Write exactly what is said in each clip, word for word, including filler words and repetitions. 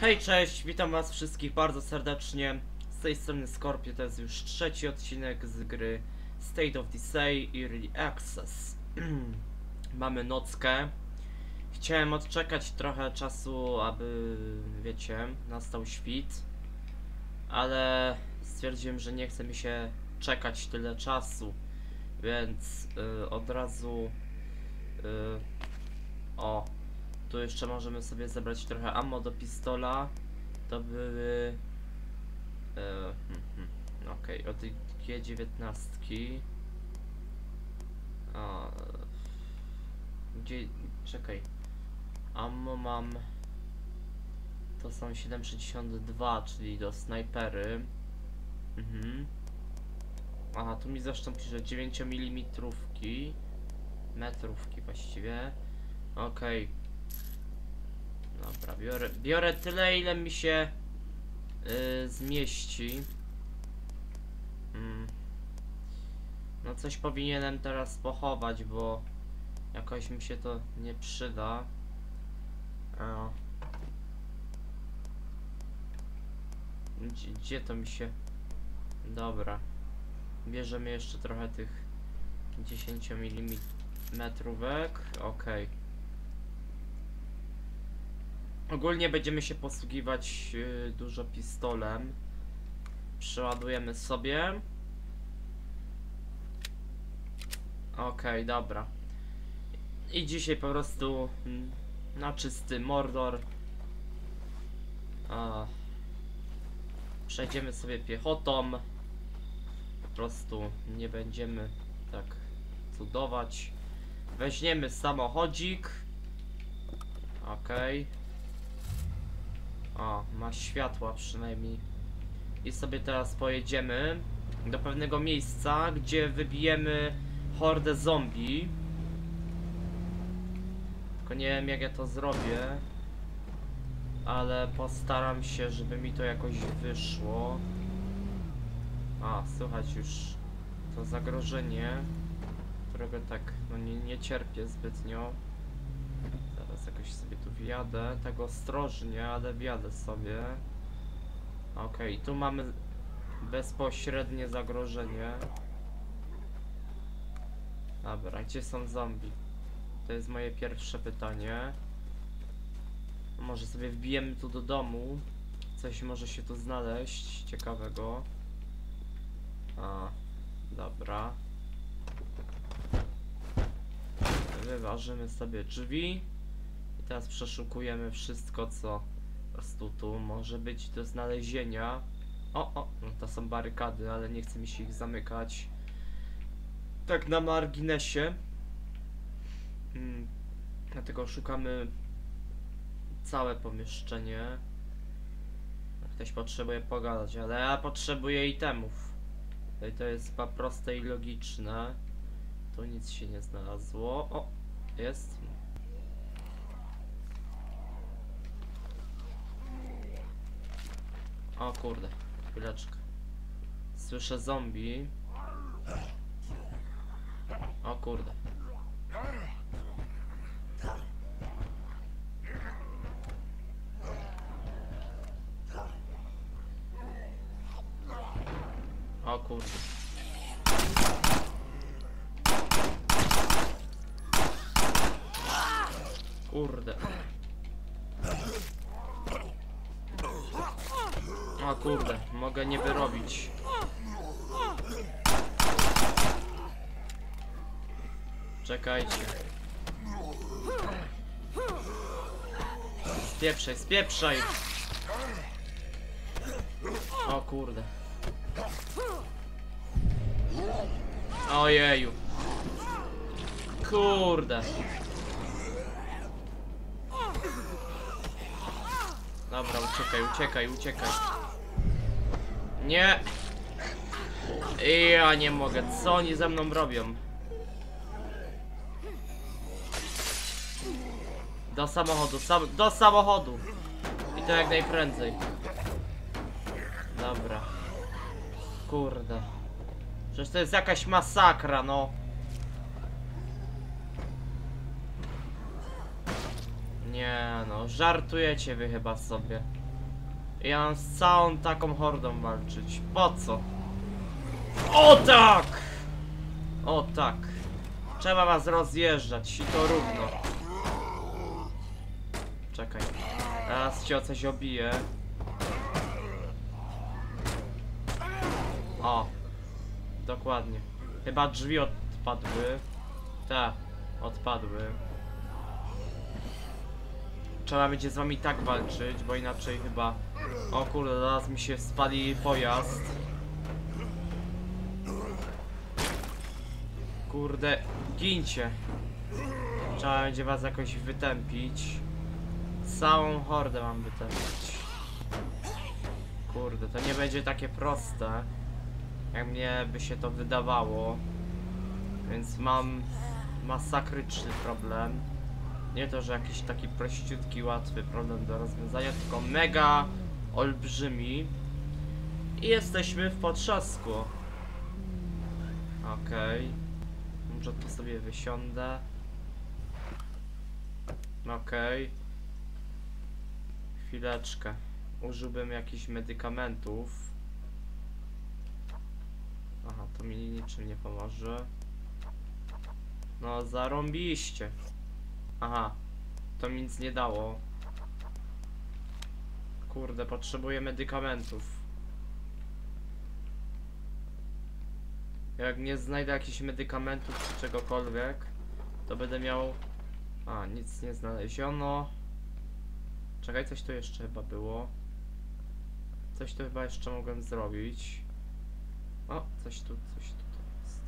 Hej, cześć, witam was wszystkich bardzo serdecznie. Z tej strony Scorpio, to jest już trzeci odcinek z gry State of Decay Early Access. Mamy nockę. Chciałem odczekać trochę czasu, aby, wiecie, nastał świt. Ale stwierdziłem, że nie chce mi się czekać tyle czasu. Więc yy, od razu... Yy, o... Tu jeszcze możemy sobie zebrać trochę ammo do pistola. To były... E, hmm, hmm, Okej, okay. Od G dziewiętnaście. A, gdzie... Czekaj. Ammo mam... To są siedem sześćdziesiąt dwa, czyli do snajpery. Mhm. Aha, tu mi zresztą pisze dziewięć milimetrów. Metrówki właściwie. Okej. Okay. Dobra, biorę, biorę tyle, ile mi się yy, zmieści. Mm. No coś powinienem teraz pochować, bo jakoś mi się to nie przyda. A. Gdzie, gdzie to mi się... Dobra. Bierzemy jeszcze trochę tych dziesięć milimetrówek. Okej. Okay. Ogólnie będziemy się posługiwać yy, dużo pistolem. Przeładujemy sobie. Okej, okay, dobra. I dzisiaj po prostu mm, na czysty mordor. A, przejdziemy sobie piechotą. Po prostu nie będziemy tak cudować. Weźmiemy samochodzik. Okej. Okay. O, ma światła przynajmniej. I sobie teraz pojedziemy do pewnego miejsca, gdzie wybijemy hordę zombie. Tylko nie wiem, jak ja to zrobię, ale postaram się, żeby mi to jakoś wyszło. A, słychać już to zagrożenie, którego tak no nie, nie cierpię zbytnio. Teraz jakoś sobie tu wjadę, tak ostrożnie, ale wjadę sobie. Okej, okay, tu mamy bezpośrednie zagrożenie. Dobra, gdzie są zombie? To jest moje pierwsze pytanie. Może sobie wbijemy tu do domu. Coś może się tu znaleźć ciekawego. A, dobra. Wyważymy sobie drzwi. I teraz przeszukujemy wszystko, co po prostu tu może być do znalezienia. O, o, no to są barykady, ale nie chce mi się ich zamykać. Tak na marginesie. Hmm. Dlatego szukamy całe pomieszczenie. Ktoś potrzebuje pogadać, ale ja potrzebuję itemów. I to jest chyba proste i logiczne. Tu nic się nie znalazło. O, jest. O kurde, chwileczkę. Słyszę zombie. O kurde. O kurde. Kurde. O kurde, mogę nie wyrobić. Czekajcie. Spieprzaj, spieprzaj. O kurde. Ojeju. Kurde. Dobra, uciekaj, uciekaj, uciekaj. Nie. Ja nie mogę. Co oni ze mną robią? Do samochodu, sam do samochodu. I to jak najprędzej. Dobra. Kurde. Przecież to jest jakaś masakra, no. Nie no, żartujecie wy chyba sobie. Ja mam z całą taką hordą walczyć. Po co? O tak! O tak. Trzeba was rozjeżdżać i to równo. Czekaj. Teraz cię o coś obiję. O. Dokładnie. Chyba drzwi odpadły. Tak, odpadły. Trzeba będzie z wami tak walczyć, bo inaczej chyba... O kurde, zaraz mi się spali pojazd. Kurde, gincie. Trzeba będzie was jakoś wytępić. Całą hordę mam wytępić. Kurde, to nie będzie takie proste, jak mnie by się to wydawało. Więc mam masakryczny problem. Nie to, że jakiś taki prościutki, łatwy problem do rozwiązania, tylko mega olbrzymi. I jesteśmy w potrzasku. Okej. Okay. Może tu sobie wysiądę. Okej. Okay. Chwileczkę. Użyłbym jakichś medykamentów. Aha, to mi niczym nie pomoże. No, zarąbiście. Aha, to mi nic nie dało. Kurde, potrzebuję medykamentów. Jak nie znajdę jakichś medykamentów czy czegokolwiek, to będę miał... A, nic nie znaleziono. Czekaj, coś tu jeszcze chyba było. Coś tu chyba jeszcze mogłem zrobić. O, coś tu, coś tutaj jest.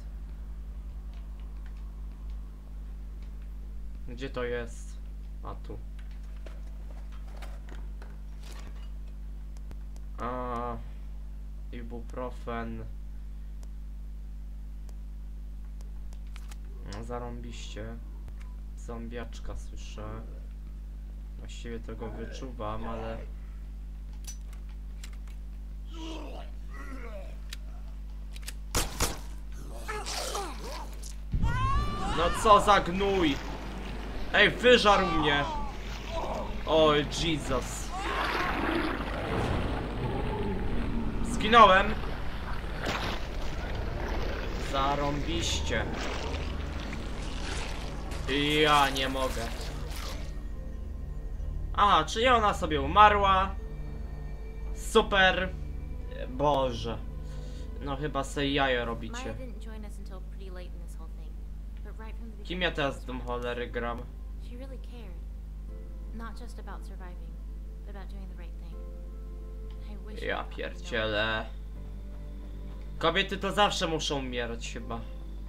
Gdzie to jest? A, tu. A, ibuprofen. No, zarąbiście. Zombiaczka słyszę. Właściwie tego wyczuwam, ale... No co za gnój! Ej, wyżarł mnie! Oj, Jesus. Zginąłem! Zarąbiście. Ja nie mogę. Aha, czyli ona sobie umarła. Super. Boże. No chyba sobie jajo robicie. Kim ja teraz tą cholery gram? Ja pierdzielę. Kobiety to zawsze muszą umierać chyba.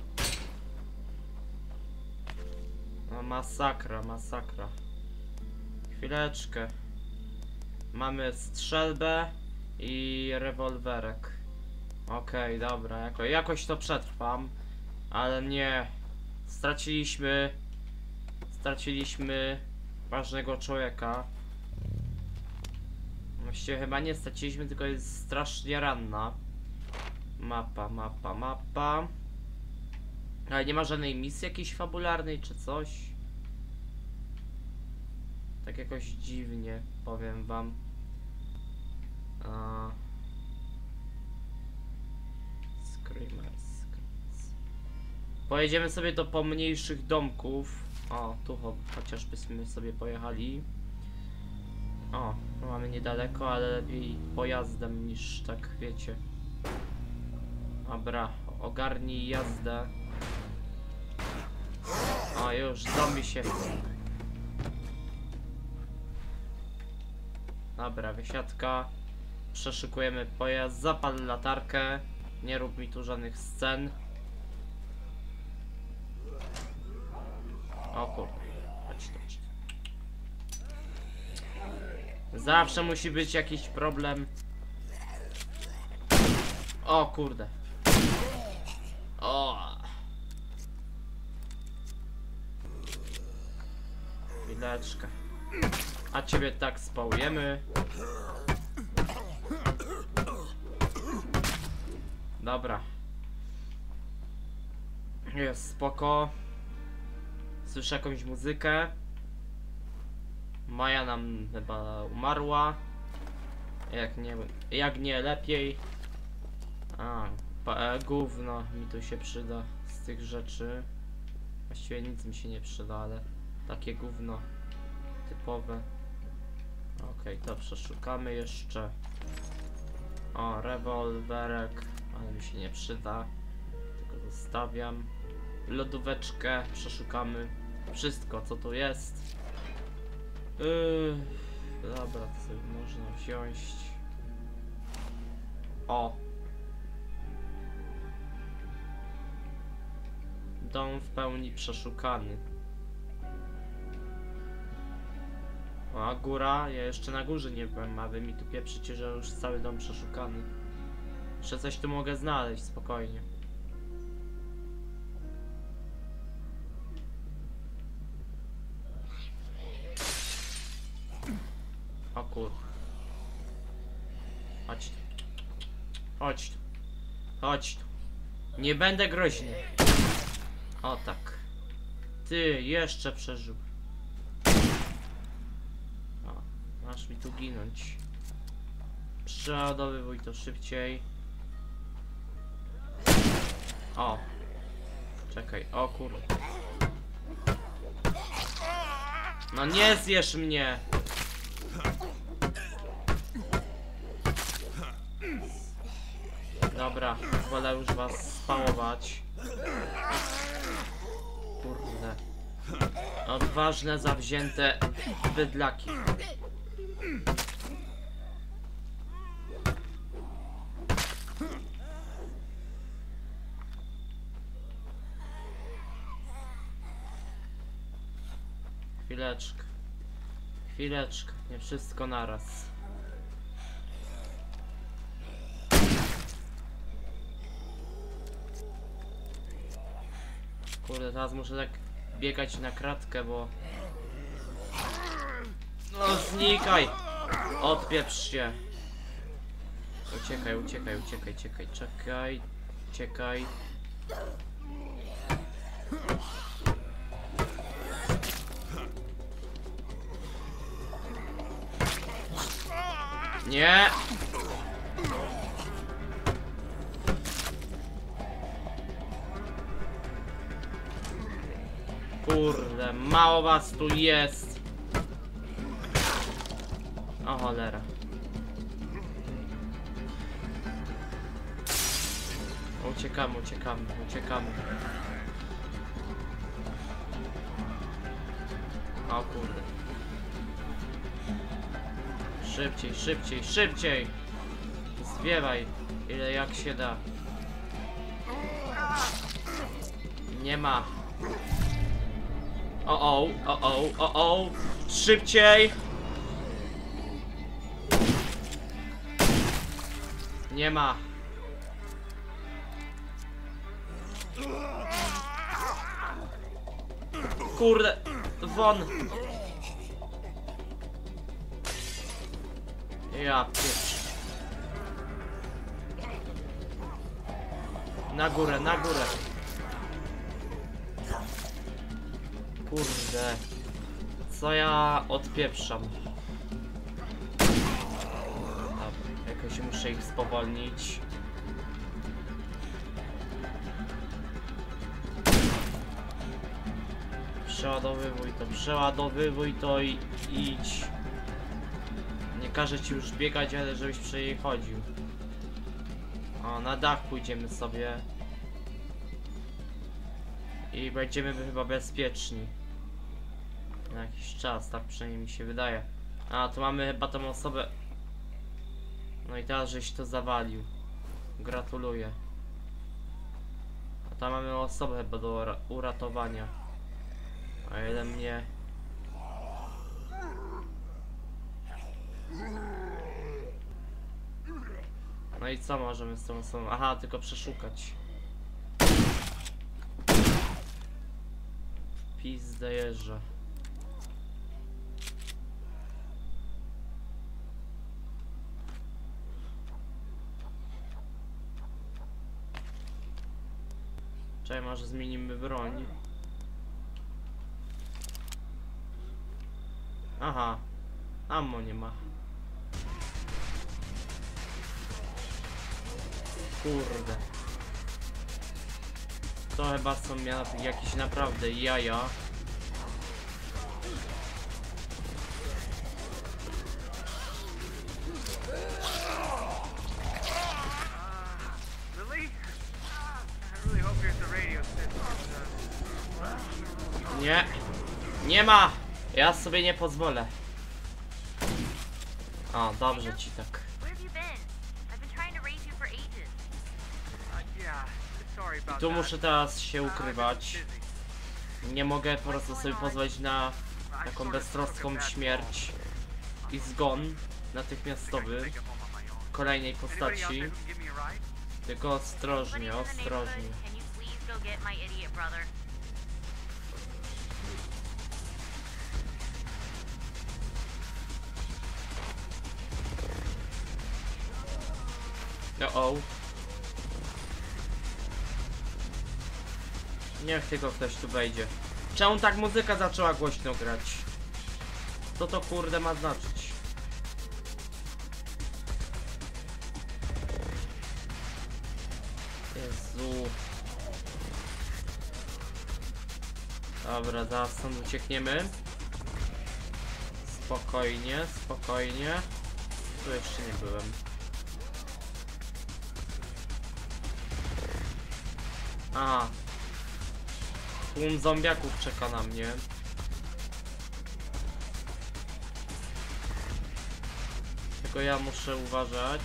No masakra, masakra. Chwileczkę. Mamy strzelbę i rewolwerek. Okej, okay, dobra, jako, jakoś to przetrwam. Ale nie. Straciliśmy... Straciliśmy ważnego człowieka. Właściwie chyba nie straciliśmy, tylko jest strasznie ranna. Mapa, mapa, mapa. Ale nie ma żadnej misji jakiejś fabularnej czy coś? Tak jakoś dziwnie, powiem wam. A... Screamers. Pojedziemy sobie do pomniejszych domków. O, tu cho chociażbyśmy sobie pojechali. O, no mamy niedaleko, ale lepiej pojazdem niż tak, wiecie. Dobra, ogarnij jazdę. O, już zombie się. Dobra, wysiadka. Przeszykujemy pojazd, zapal latarkę. Nie rób mi tu żadnych scen. O kurde, chodź tu. Zawsze musi być jakiś problem. O kurde. O. Chwileczkę. A ciebie tak spałujemy. Dobra. Jest spoko. Słyszę jakąś muzykę. Maja nam chyba umarła. Jak nie, jak nie lepiej. A, pa, e, gówno mi tu się przyda z tych rzeczy. Właściwie nic mi się nie przyda, ale takie gówno typowe. Okej, to przeszukamy jeszcze. O, rewolwerek, ale mi się nie przyda. Tylko zostawiam. Lodóweczkę przeszukamy. Wszystko co tu jest. Yy, dobra, to sobie można wziąć. O! Dom w pełni przeszukany. O, a góra? Ja jeszcze na górze nie byłem, a wy mi tu pieprzycie, że już cały dom przeszukany. Jeszcze coś tu mogę znaleźć, spokojnie. O kur... Chodź tu. Chodź tu. Chodź tu. Nie będę groźny. O tak. Ty jeszcze przeżył. O, masz mi tu ginąć. Przeładowywuj to szybciej. O. Czekaj, o kurde. No nie zjesz mnie. Dobra, wolę już was spałować. Kurde. Odważne, zawzięte bydlaki. Chwileczkę. Chwileczkę, nie wszystko naraz. Kurde, teraz muszę tak biegać na kratkę, bo... No znikaj! Odpieprz się! Uciekaj, uciekaj, uciekaj, uciekaj, czekaj, uciekaj. Nie! Kurde, mało was tu jest. O cholera. Uciekamy, uciekamy, uciekamy. O kurde. Szybciej, szybciej, szybciej! Zwiewaj, ile jak się da. Nie ma. O o, o o, o o, szybciej! Nie ma. Kurde, won. Ja pieprz. Na górę, na górę. Kurde. Co ja odpieprzam? Dobra, jakoś muszę ich spowolnić. Przeładowywuj to, przeładowywuj to i idź. Nie każę ci już biegać, ale żebyś przechodził. O, na dach pójdziemy sobie. I będziemy chyba bezpieczni. Na jakiś czas, tak przynajmniej mi się wydaje. A, tu mamy chyba tą osobę. No i teraz żeś to zawalił. Gratuluję. A tam mamy osobę chyba do uratowania. A ile mnie... No i co możemy z tą osobą? Aha, tylko przeszukać. Pizdę jeżdżę. Czekaj, może zmienimy broń. Aha, ammo nie ma. Kurde. To chyba są mia- jakieś naprawdę jaja. Nie. Nie ma! Ja sobie nie pozwolę. A, dobrze ci tak. I tu muszę teraz się ukrywać. Nie mogę po prostu sobie pozwolić na taką beztroską śmierć i zgon natychmiastowy kolejnej postaci. Tylko ostrożnie, ostrożnie. O, niech tylko ktoś tu wejdzie. Czemu tak muzyka zaczęła głośno grać? Co to kurde ma znaczyć? Jezu. Dobra, zaraz stąd uciekniemy. Spokojnie, spokojnie. Tu jeszcze nie byłem. Aha. Tłum zombiaków czeka na mnie. Tylko ja muszę uważać.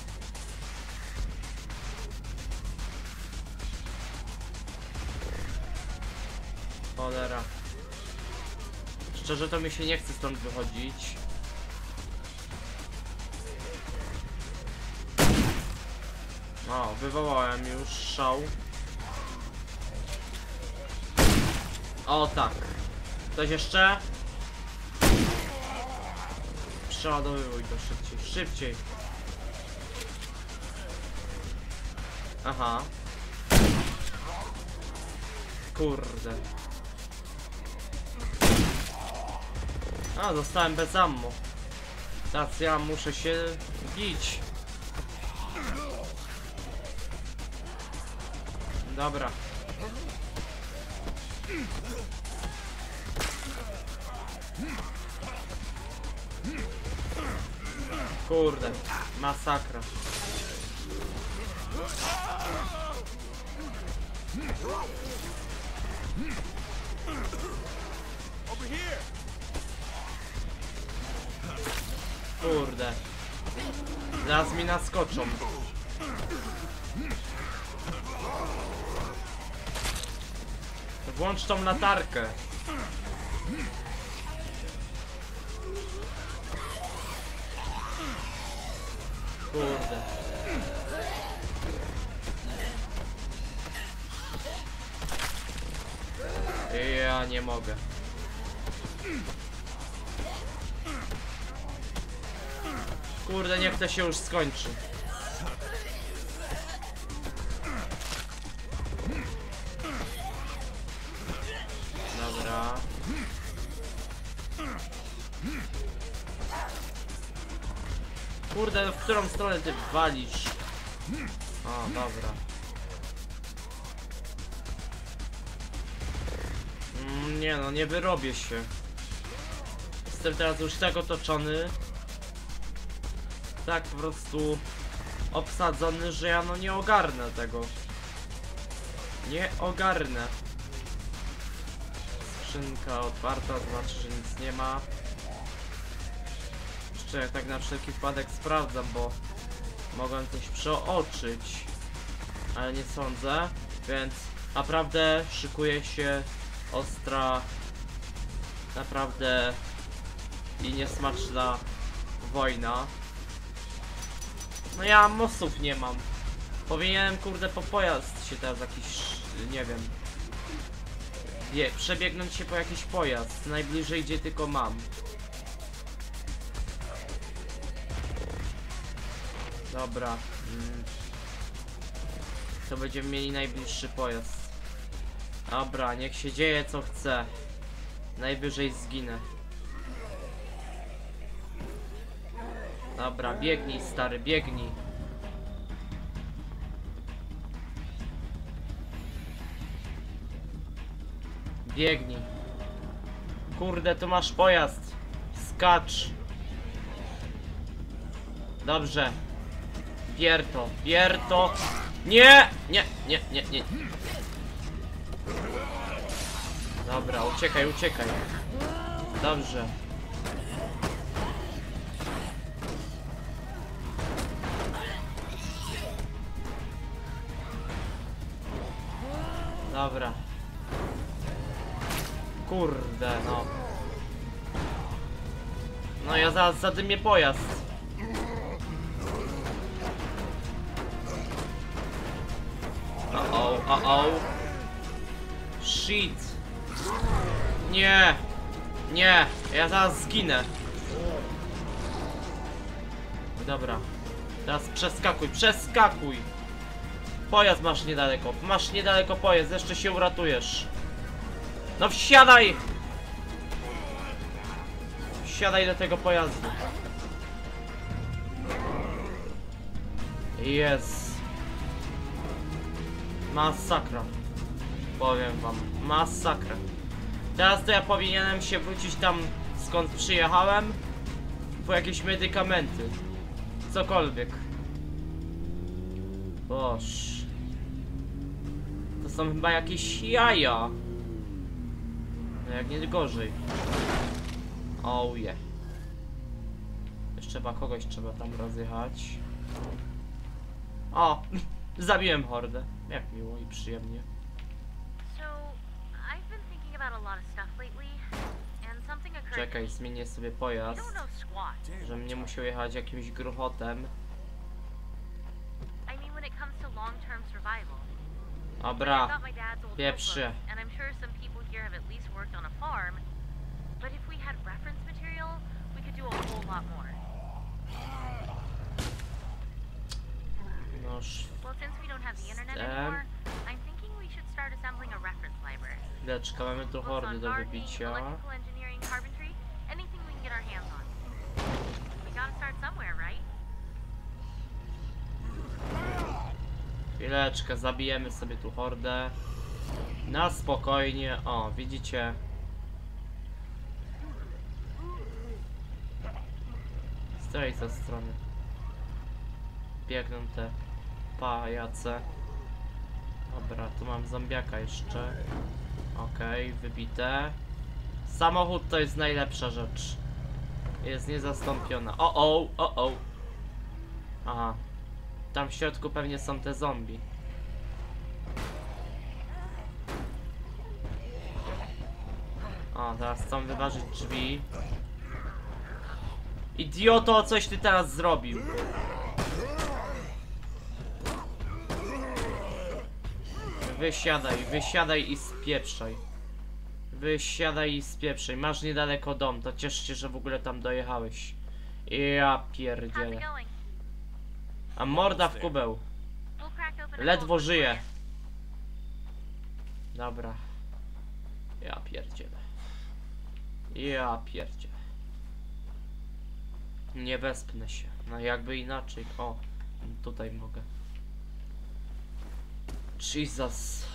Cholera. Szczerze to mi się nie chce stąd wychodzić. O, wywołałem już szał. O tak. Ktoś jeszcze? Przeładowywuj to szybciej, szybciej. Aha. Kurde. A, zostałem bez ammo. Teraz ja muszę się bić. Dobra. Kurde, masakra. Kurde. Zaraz mi naskoczą. Włącz tą latarkę. Kurde. Ja nie mogę. Kurde, niech to się już skończy. Dobra. Kurde, w którą stronę ty walisz? O, dobra. Mm, nie no, nie wyrobię się. Jestem teraz już tak otoczony. Tak po prostu obsadzony, że ja no nie ogarnę tego. Nie ogarnę. Skrzynka otwarta, znaczy, że nic nie ma. Jeszcze tak na wszelki wypadek sprawdzam, bo mogłem coś przeoczyć, ale nie sądzę, więc naprawdę szykuje się ostra, naprawdę i niesmaczna wojna. No ja mosów nie mam. Powinienem kurde po pojazd się teraz jakiś, nie wiem, je, przebiegnąć się po jakiś pojazd, najbliżej gdzie tylko mam. Dobra. Mm. To będziemy mieli najbliższy pojazd. Dobra, niech się dzieje co chce. Najwyżej zginę. Dobra, biegnij stary, biegnij. Biegnij. Kurde, tu masz pojazd. Skacz. Dobrze. Bier to, bier to. Nie! Nie, nie, nie, nie. Dobra, uciekaj, uciekaj. Dobrze. Dobra. Kurde, no. No ja zaraz zadymię pojazd. O-o, o-o. Shit. Nie. Nie, ja zaraz zginę. Dobra. Teraz przeskakuj, przeskakuj. Pojazd masz niedaleko, masz niedaleko pojazd, jeszcze się uratujesz. No wsiadaj! Wsiadaj do tego pojazdu. Jest. Masakra. Powiem wam, masakra. Teraz to ja powinienem się wrócić tam, skąd przyjechałem, po jakieś medykamenty. Cokolwiek. Boż. To są chyba jakieś jaja. No jak nie gorzej. Oh yeah. Jeszcze chyba kogoś trzeba tam rozjechać. O! Zabiłem hordę. Jak miło i przyjemnie. Czekaj, zmienię sobie pojazd. Żebym nie musiał jechać jakimś gruchotem. Dobra, pieprzy. Noż. Deczka, mamy tu hordy do wybicia. Chwileczkę, zabijemy sobie tu hordę. Na spokojnie. O, widzicie? Z tej ze strony biegną te pajace. Dobra, tu mam zombiaka jeszcze. Okej, okay, wybite. Samochód to jest najlepsza rzecz. Jest niezastąpiona. O, o, o, o. Aha. Tam w środku pewnie są te zombie. O, teraz chcą wyważyć drzwi. Idioto, coś ty teraz zrobił. Wysiadaj, wysiadaj i spieprzaj. Wysiadaj i spieprzaj. Masz niedaleko dom, to ciesz się, że w ogóle tam dojechałeś. Ja pierdzielę. A morda w kubeł. Ledwo żyje. Dobra. Ja pierdzielę. Ja pierdzielę. Nie wespnę się. No jakby inaczej. O, tutaj mogę. Jesus.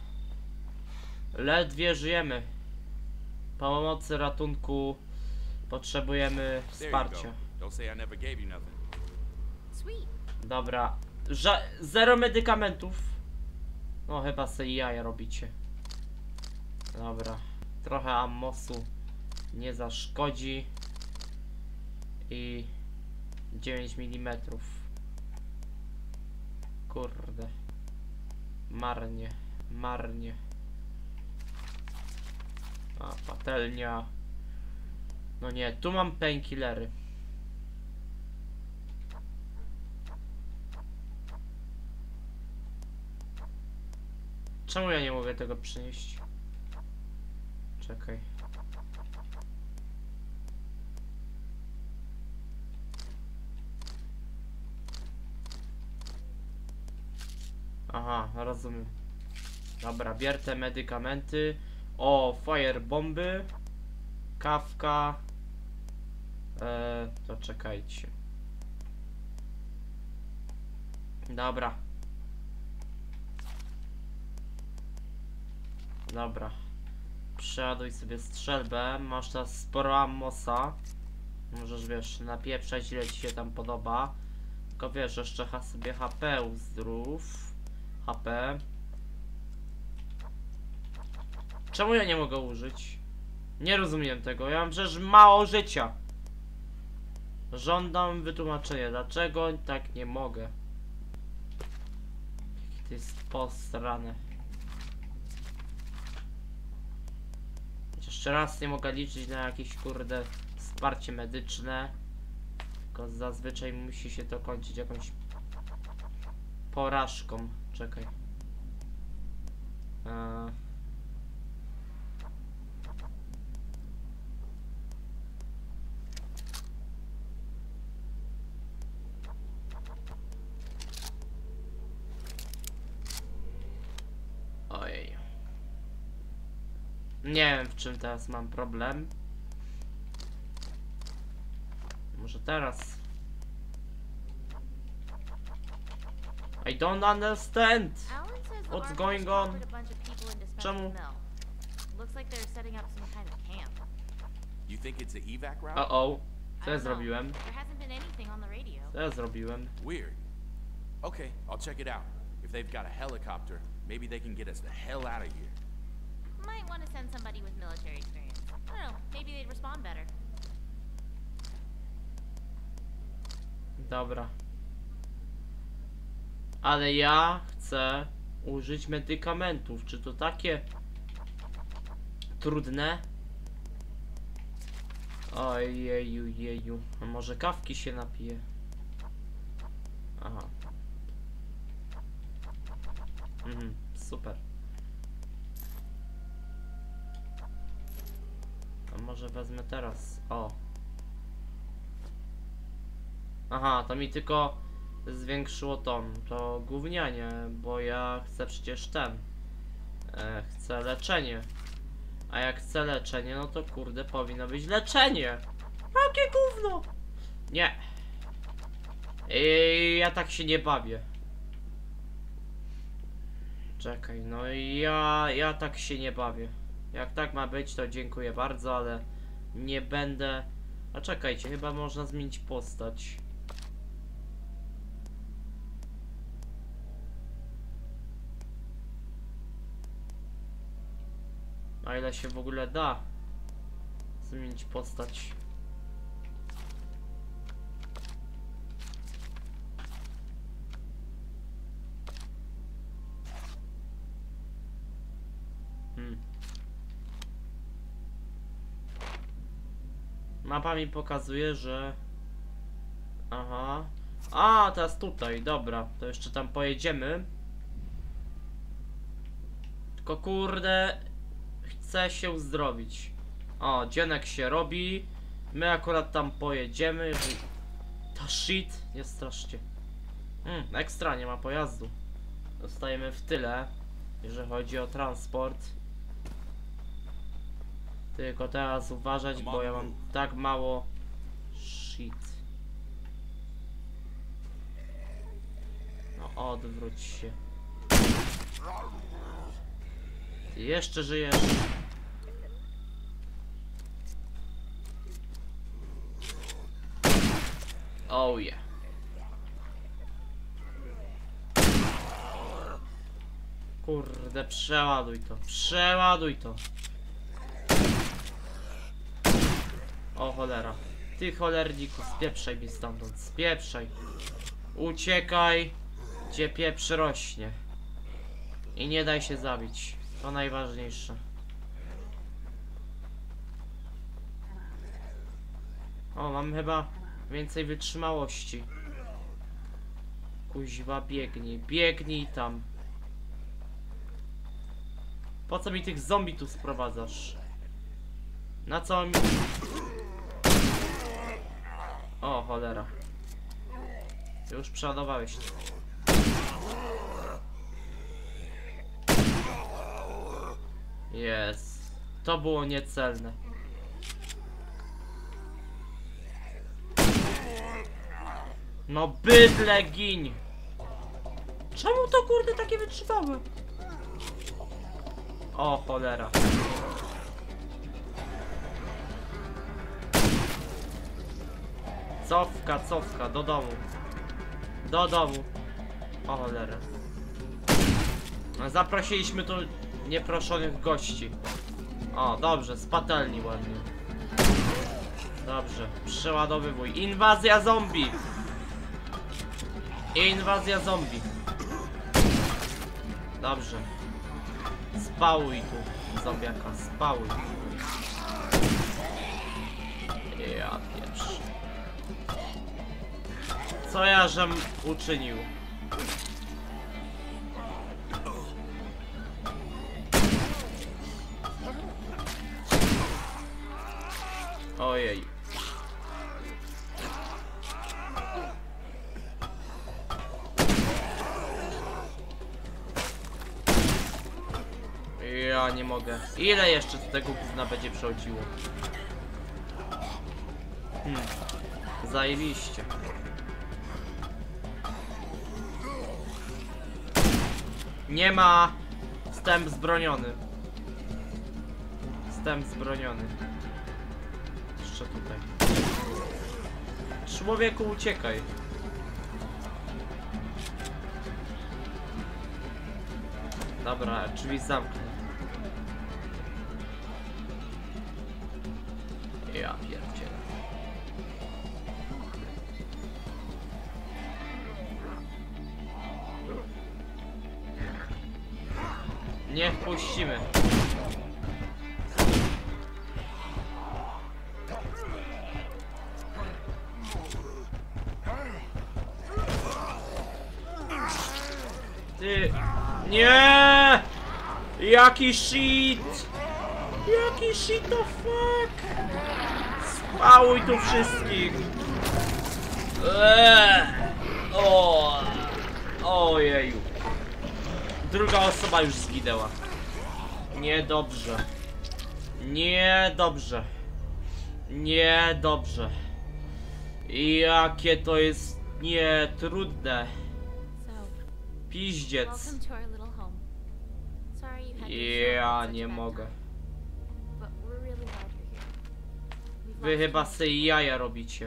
Ledwie żyjemy. Pomocy, ratunku. Potrzebujemy wsparcia. Dobra. Ża zero medykamentów. No chyba sobie jaja robicie. Dobra. Trochę ammosu nie zaszkodzi. I dziewięć milimetrów. Kurde. Marnie. Marnie. A, patelnia. No nie, tu mam painkillery. Czemu ja nie mogę tego przynieść? Czekaj. Aha, rozumiem. Dobra, bier te medykamenty. O, firebomby. Kawka. Eee, to czekajcie. Dobra. Dobra. przeładuj sobie strzelbę. Masz teraz sporo ammosa. Możesz, wiesz, napieprzać ile ci się tam podoba. Tylko wiesz, jeszcze ha sobie H P uzdrów. H P. Czemu ja nie mogę użyć? Nie rozumiem tego. Ja mam przecież mało życia. Żądam wytłumaczenia. Dlaczego tak nie mogę? Jakie to jest posrane. Jeszcze raz nie mogę liczyć na jakieś kurde wsparcie medyczne. Tylko zazwyczaj musi się to kończyć jakąś porażką. Czekaj. Eee. Ojej. Nie wiem, w czym teraz mam problem. Może teraz. I don't understand. What's going on? Czemu? You think it's a evac route? Uh oh. Co ja zrobiłem? Co ja zrobiłem? Weird. Okay, I'll check it out. If they've got a helicopter, maybe they can get us the hell out of here. Might want to send somebody with military experience. I don't know, maybe they'd respond better. Dobra. Ale ja chcę użyć medykamentów. Czy to takie trudne? Ojeju, jeju. A może kawki się napije? Aha. Mhm, super. A może wezmę teraz? O. Aha, to mi tylko zwiększyło ton. To gównianie, bo ja chcę przecież ten. E, chcę leczenie. A jak chcę leczenie, no to kurde powinno być leczenie. Jakie gówno! Nie. I ja tak się nie bawię. Czekaj, no i ja, ja tak się nie bawię. Jak tak ma być, to dziękuję bardzo, ale nie będę... A czekajcie, chyba można zmienić postać. A ile się w ogóle da zmienić postać? Hmm. Mapa mi pokazuje, że... Aha. A, teraz tutaj, dobra. To jeszcze tam pojedziemy. Tylko kurde... Chcę się uzdrowić. O, dzionek się robi. My akurat tam pojedziemy. To shit, nie straszcie. Hmm, ekstra, nie ma pojazdu. Zostajemy w tyle, jeżeli chodzi o transport. Tylko teraz uważać, bo ja mam tak mało shit. No odwróć się. Ty jeszcze żyjesz. Oh yeah. Kurde, przeładuj to, przeładuj to. O cholera. Ty cholerniku, spieprzaj mi stamtąd, spieprzaj. Uciekaj, gdzie pieprz rośnie. I nie daj się zabić, to najważniejsze. O, mam chyba więcej wytrzymałości. Kuźwa, biegnij, biegnij tam. Po co mi tych zombie tu sprowadzasz? Na co mi... O, cholera. Już przeładowałeś. Jest. To było niecelne. No bydle giń! Czemu to kurde takie wytrzymałe? O cholera. Cofka, cofka, do domu. Do domu. O cholera. Zaprosiliśmy tu nieproszonych gości. O, dobrze, z patelni ładnie. Dobrze, przeładowywuj. Inwazja zombie! Inwazja zombie. Dobrze. Spałuj tu, zombiaka, spałuj. Ja pierwszy. Co ja żem uczynił? Ojej. Ja nie mogę. Ile jeszcze z tego gówna będzie przechodziło? Hmm. Zajebiście. Nie ma. Wstęp zbroniony. Wstęp zbroniony. Jeszcze tutaj. Człowieku, uciekaj. Dobra, drzwi zamknę. Ja pierdzielę. Nie wpuścimy. Ty... Nie! Jaki shit! Jaki shit the fuck! Spałuj tu wszystkich! Eee! O! Ojeju! Druga osoba już zginęła. Niedobrze. Niedobrze. Niedobrze. Jakie to jest nietrudne. Piździec. Welcome to our little home. Sorry you had to Ja show up at nie such a bad mogę. time, but we're really glad you're here. We've Wy lost chyba count. se jaja robicie.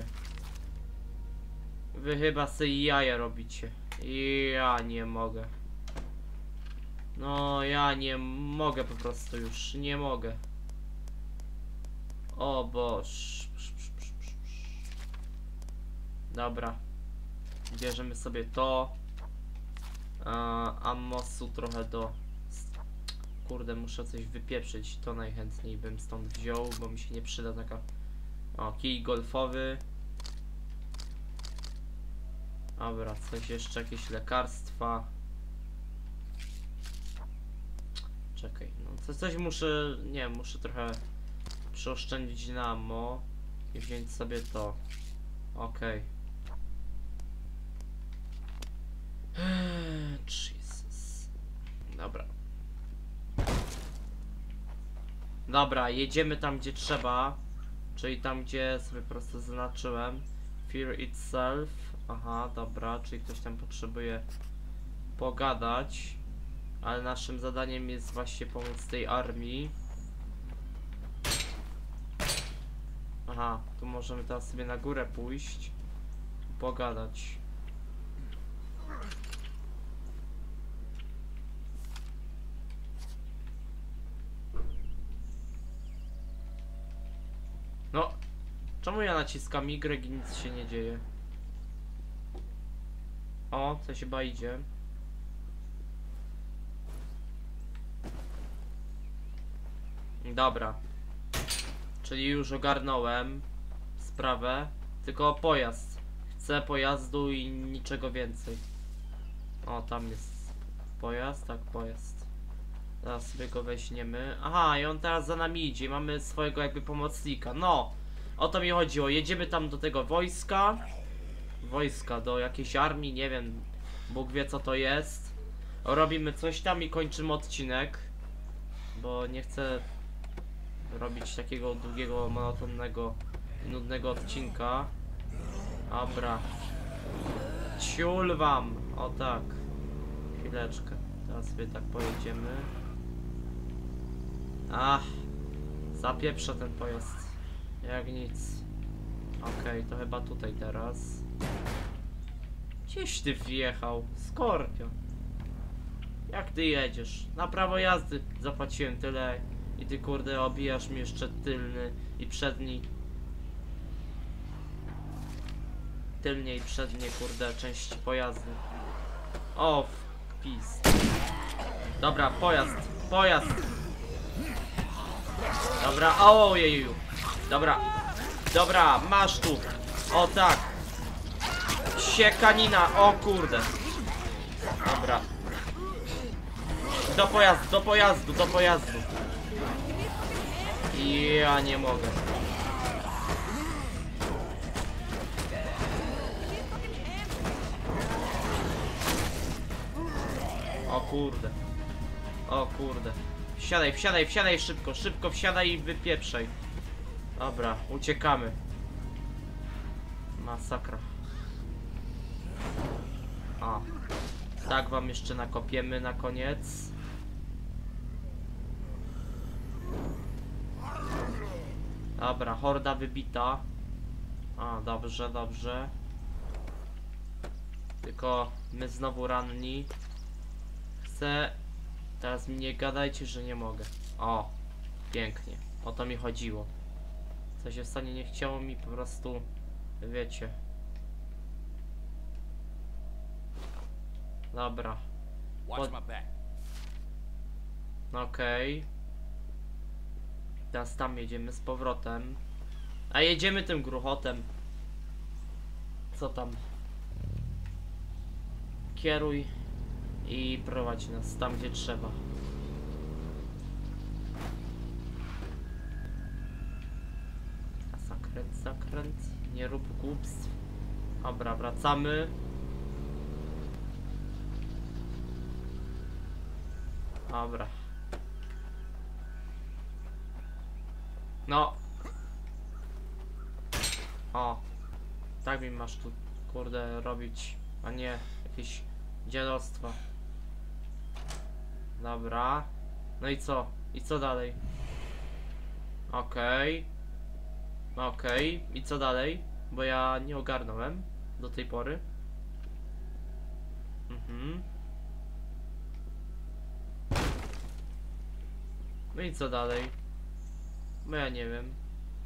Wy chyba se jaja robicie. Ja nie mogę. No ja nie mogę po prostu już. Nie mogę. O Boż. Dobra. Bierzemy sobie to. A, ammosu trochę do... Kurde, muszę coś wypieprzyć. To najchętniej bym stąd wziął, bo mi się nie przyda taka... O, kij golfowy. Dobra, coś jeszcze, jakieś lekarstwa. Czekaj, no co, coś muszę... Nie, muszę trochę przeoszczędzić na ammo i wziąć sobie to. Okej. Jesus. Dobra. Dobra, jedziemy tam, gdzie trzeba. Czyli tam, gdzie sobie po prostu zaznaczyłem. Fear itself. Aha, dobra, czyli ktoś tam potrzebuje pogadać. Ale naszym zadaniem jest właśnie pomóc tej armii. Aha, tu możemy teraz sobie na górę pójść. Pogadać. No, czemu ja naciskam Y i nic się nie dzieje? O, coś chyba idzie. Dobra. Czyli już ogarnąłem sprawę. Tylko pojazd. Chcę pojazdu i niczego więcej. O, tam jest pojazd, tak, pojazd. Teraz sobie go weźmiemy. Aha, i on teraz za nami idzie. Mamy swojego jakby pomocnika. No, o to mi chodziło. Jedziemy tam do tego wojska. Wojska, do jakiejś armii, nie wiem. Bóg wie co to jest. Robimy coś tam i kończymy odcinek. Bo nie chcę robić takiego długiego, monotonnego, nudnego odcinka. Dobra. Ciul wam. O tak. Chwileczkę. Teraz sobie tak pojedziemy. Ach. Zapieprza ten pojazd. Jak nic. Okej, to chyba tutaj teraz. Gdzieś ty wjechał? Skorpion. Jak ty jedziesz? Na prawo jazdy zapłaciłem tyle i ty kurde obijasz mi jeszcze tylny i przedni. Tylnie i przednie kurde części pojazdu. O, pis. Dobra, pojazd, pojazd. Dobra, ojeju. Dobra, dobra, masz tu. O tak. Siekanina, o kurde. Dobra. Do pojazdu, do pojazdu, do pojazdu. Ja nie mogę. O kurde. O kurde. Wsiadaj, wsiadaj, wsiadaj szybko, szybko wsiadaj i wypieprzaj. Dobra, uciekamy. Masakra. A. Tak wam jeszcze nakopiemy na koniec. Dobra, horda wybita. A, dobrze, dobrze. Tylko my znowu ranni. Chcę... Teraz mi nie gadajcie, że nie mogę. O, pięknie. O to mi chodziło. Co się stanie, nie chciało mi po prostu... Wiecie. Dobra. Watch my back. Okej. Okay. Teraz tam jedziemy z powrotem. A jedziemy tym gruchotem. Co tam? Kieruj i prowadź nas tam, gdzie trzeba. A zakręt, zakręt. Nie rób głupstw. Dobra, wracamy. Dobra. No. O. Tak mi masz tu, kurde, robić, a nie jakieś dziadostwo. Dobra. No i co? I co dalej? Okej. Okay. Okej. Okay. I co dalej? Bo ja nie ogarnąłem do tej pory. Mhm. No i co dalej? Bo ja nie wiem.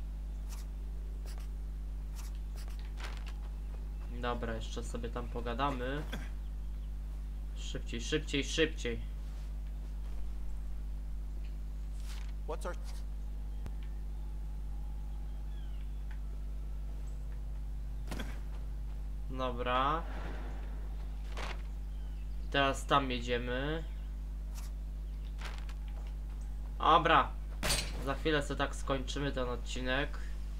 Dobra, jeszcze sobie tam pogadamy. Szybciej, szybciej, szybciej. What's our... Dobra. Teraz tam jedziemy. Dobra. Za chwilę sobie tak skończymy ten odcinek.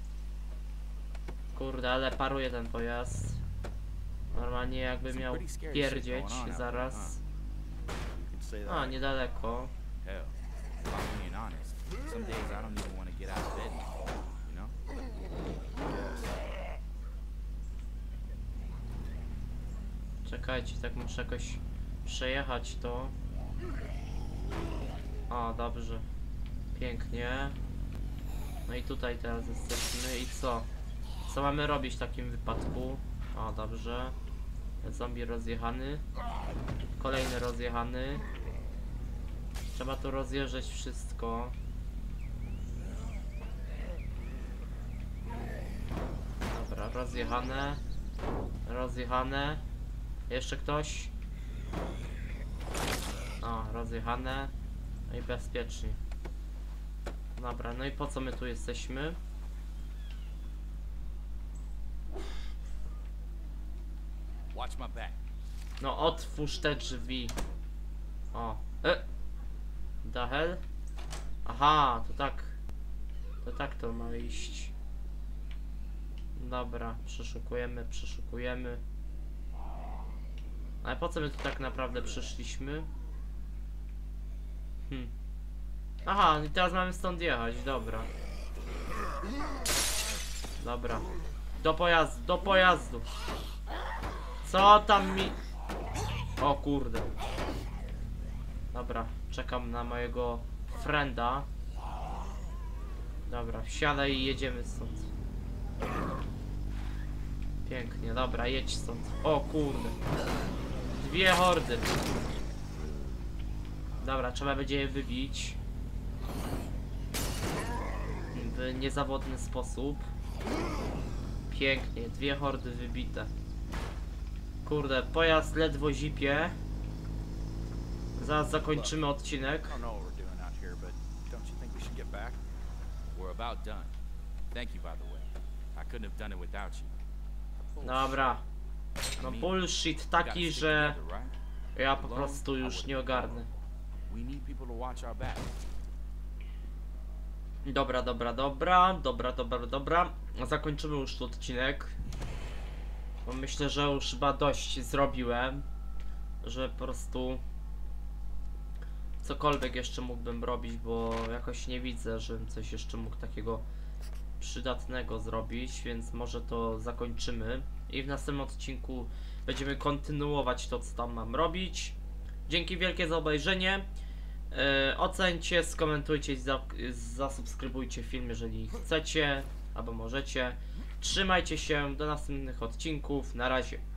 Kurde, ale paruje ten pojazd. Normalnie jakby miał pierdzieć zaraz. A, niedaleko. Hell, if I'm being honest, some days I don't even want to get out of bed anymore, you know? Czekajcie, tak muszę jakoś przejechać to. O, dobrze. Pięknie. No i tutaj teraz jesteśmy. I co? Co mamy robić w takim wypadku? O, dobrze. Zombie rozjechany. Kolejny rozjechany. Trzeba tu rozjeżdżać wszystko. Dobra, rozjechane. Rozjechane. Jeszcze ktoś? O, rozjechane. No i bezpiecznie. Dobra, no i po co my tu jesteśmy? Watch my back. No otwórz te drzwi. O. E. The hell? Aha, to tak. To tak to ma iść. Dobra, przeszukujemy, przeszukujemy. Ale po co my tu tak naprawdę przyszliśmy? Hmm. Aha, i teraz mamy stąd jechać, dobra. Dobra. Do pojazdu, do pojazdu. Co tam mi... O kurde. Dobra, czekam na mojego frienda. Dobra, wsiadaj i jedziemy stąd. Pięknie, dobra, jedź stąd. O kurde. Dwie hordy. Dobra, trzeba będzie je wybić. W niezawodny sposób. Pięknie, dwie hordy wybite. Kurde, pojazd ledwo zipie. Zaraz zakończymy odcinek. I don't know what we're doing out here, but don't you think we should get back? We're about done. Thank you, by the way. I couldn't have done it without you. Dobra. No bullshit We gotta taki, stick że together, right? ja po prostu już nie ogarnę. We need people to watch our back. Dobra, dobra, dobra, dobra, dobra, dobra. Zakończymy już ten odcinek. Bo myślę, że już chyba dość zrobiłem. Że po prostu cokolwiek jeszcze mógłbym robić, bo jakoś nie widzę, żebym coś jeszcze mógł takiego przydatnego zrobić, więc może to zakończymy. I w następnym odcinku będziemy kontynuować to, co tam mam robić. Dzięki wielkie za obejrzenie. Yy, ocencie, skomentujcie i za, zasubskrybujcie film, jeżeli chcecie, albo możecie. Trzymajcie się, do następnych odcinków. Na razie.